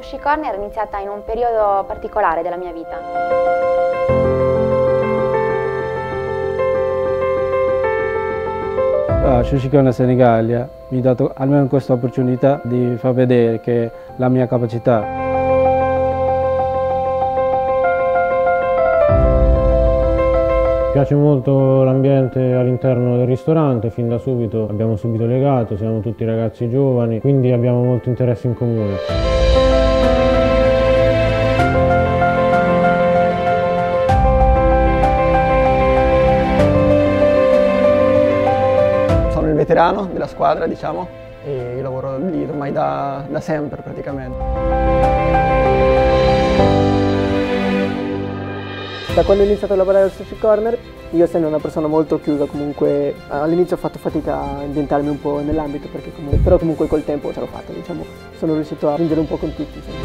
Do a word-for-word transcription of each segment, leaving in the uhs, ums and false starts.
Sushi Corner è iniziata in un periodo particolare della mia vita. Uh, Sushi Corner Senigallia mi ha dato almeno questa opportunità di far vedere che la mia capacità. Mi piace molto l'ambiente all'interno del ristorante, fin da subito abbiamo subito legato, siamo tutti ragazzi giovani, quindi abbiamo molto interesse in comune. Sono il veterano della squadra, diciamo, e io lavoro lì ormai da, da sempre praticamente. Da quando ho iniziato a lavorare al Sushi Corner, io essendo una persona molto chiusa, comunque all'inizio ho fatto fatica a ambientarmi un po' nell'ambito, perché comunque, però comunque col tempo ce l'ho fatta, diciamo, sono riuscito a stringere un po' con tutti. Insomma.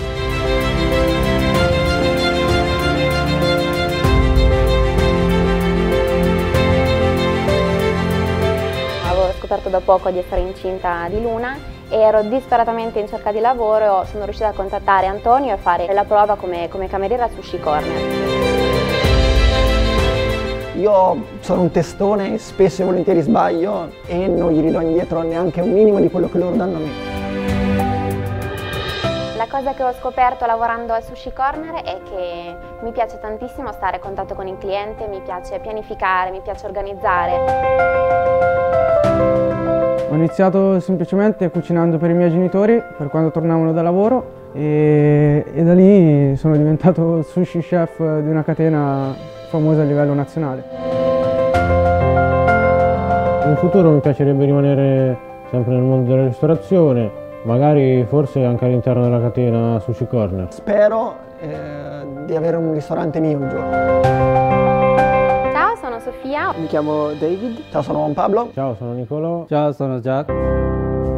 Avevo scoperto da poco di essere incinta di Luna e ero disperatamente in cerca di lavoro. Sono riuscita a contattare Antonio e fare la prova come, come cameriera al Sushi Corner. Io sono un testone, spesso e volentieri sbaglio e non gli ridò indietro neanche un minimo di quello che loro danno a me. La cosa che ho scoperto lavorando al Sushi Corner è che mi piace tantissimo stare a contatto con il cliente, mi piace pianificare, mi piace organizzare. Ho iniziato semplicemente cucinando per i miei genitori per quando tornavano da lavoro e, e da lì sono diventato sushi chef di una catena famosa a livello nazionale. In futuro mi piacerebbe rimanere sempre nel mondo della ristorazione, magari forse anche all'interno della catena Sushi Corner. Spero eh, di avere un ristorante mio un giorno. Ciao, sono Sofia. Mi chiamo David. Ciao, sono Juan Pablo. Ciao, sono Nicolò. Ciao, sono Jack.